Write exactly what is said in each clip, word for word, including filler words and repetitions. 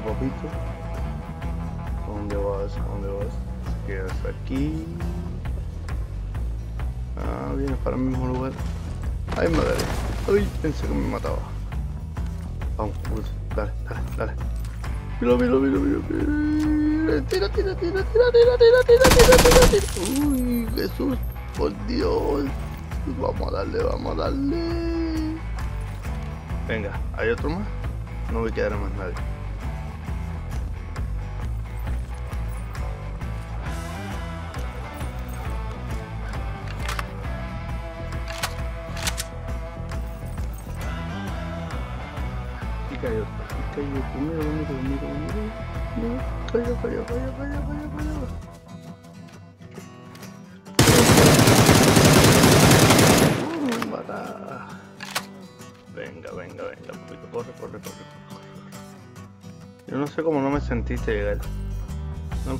papito. ¿Dónde vas? ¿Dónde vas? Te quedas aquí. Ah, vienes para el mismo lugar. Ay, madre. Uy, pensé que me mataba. Vamos, vamos. Dale, dale, dale. Mira, mira, mira, mira, mira. Tira, tira, tira, tira, tira, tira, tira, tira, tira, tira. Uy, Jesús, por Dios. Vamos a darle, vamos a darle. Venga, ¿hay otro más? No me quedará más nadie. Y cayó, y cayó. Mira, mira, mira, mira. Mira, cayó, cayó, cayó, cayó, cayó, cayó. Venga, venga, venga, papito, corre, corre, corre, corre. Yo no sé cómo no me sentiste llegar. No.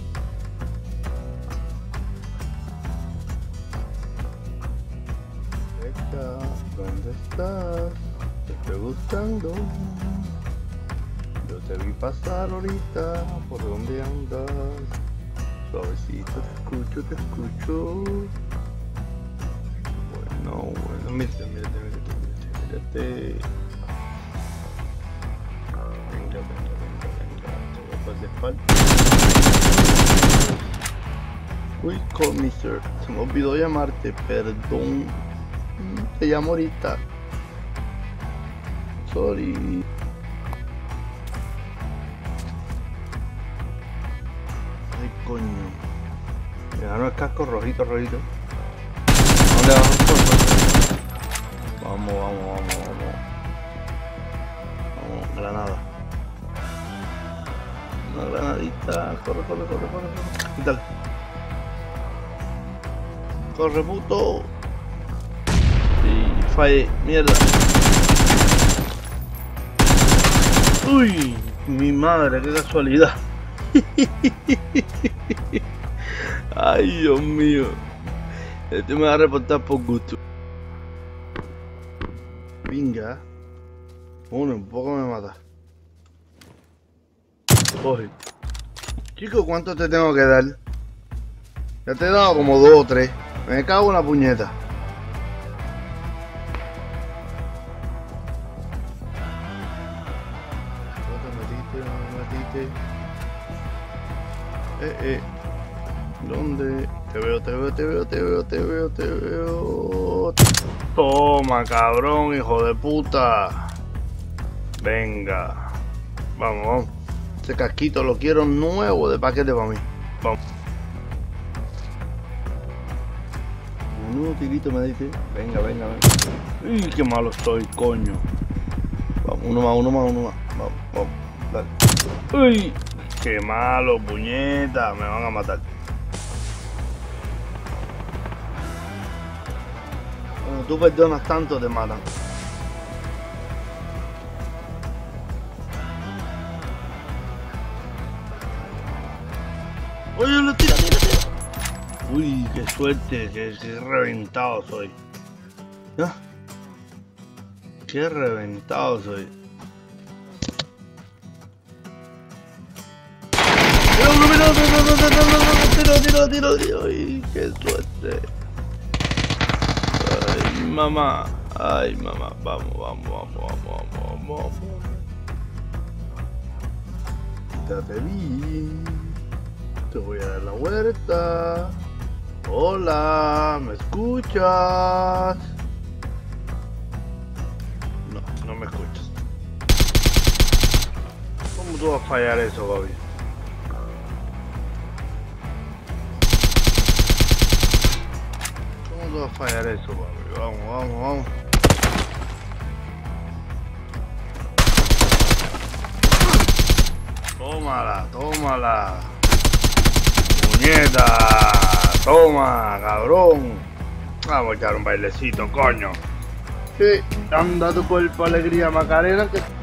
Venga, ¿dónde estás? Te estoy buscando. Yo te vi pasar ahorita. ¿Por dónde andas? Suavecito, te escucho, te escucho. Bueno, bueno, mírate, mírate, mírate. Mírate. Venga, venga, venga, venga. Te voy a pasar de espalda. Uy, call me sir. Se me olvidó llamarte, perdón. Te llamo ahorita. Sorry. Ay, coño. Me ganó el casco rojito, rojito. ¿Dónde vamos? Vamos, vamos, vamos, vamos. Vamos, granada. Una granadita. Corre, corre, corre, corre, corre. Quítale. Corre, puto. Y fallé. Mierda. Uy, mi madre, qué casualidad. Ay, Dios mío. Este me va a reportar por gusto. Venga. Uno, un poco me mata. Coge. Chico, ¿cuánto te tengo que dar? Ya te he dado como dos o tres. Me cago en la puñeta. No te metiste, no te metiste. Eh, eh. ¿Dónde? Te veo, te veo, te veo, te veo, te veo, te veo. Toma, cabrón, hijo de puta. Venga. Vamos, vamos. Ese casquito lo quiero nuevo de paquete para mí. Vamos. Un tirito me dice. Venga, venga, venga. Uy, qué malo estoy, coño. Vamos, uno más, uno más, uno más. Vamos, vamos. Dale. Uy, qué malo, puñeta. Me van a matar. Cuando tú perdonas tanto, te matan. Oye, lo tira, tira, tira. Uy, qué suerte, que, que reventado soy. ¿Ah? Qué reventado soy. Tira, tira, tira, tira, tira. Uy, qué suerte. Ay, mamá. Ay, mamá. Vamos, vamos, vamos, vamos, vamos, vamos. Quítate bien. Te voy a dar la vuelta. Hola, ¿me escuchas? No, no me escuchas. ¿Cómo tú vas a fallar eso, papi? ¿Cómo tú vas a fallar eso, papi? Vamos, vamos, vamos. Tómala, tómala. Puñeta, toma, cabrón. Vamos a echar un bailecito, coño. Sí, anda tu cuerpo, alegría, Macarena, que